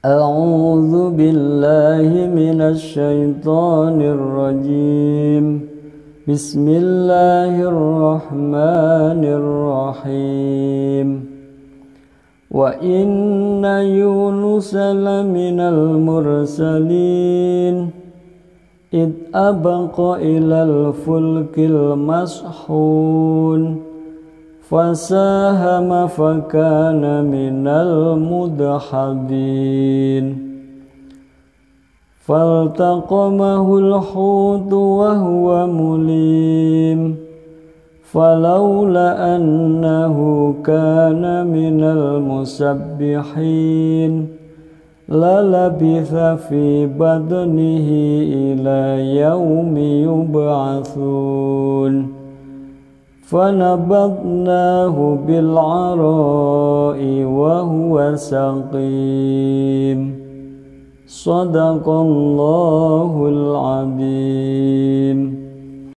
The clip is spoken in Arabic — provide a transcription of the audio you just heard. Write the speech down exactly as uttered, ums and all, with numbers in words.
أعوذ بالله من الشيطان الرجيم. بسم الله الرحمن الرحيم. وإن يونس لمن المرسلين إذ أبق إلى الفلك المشحون فساهم فكان من المدحضين فالتقمه الحوت وهو مليم فلولا أنه كان من المسبحين للبث في بطنه إلى يوم يبعثون فنبذناه بالعراء وهو سقيم. صدق الله العظيم.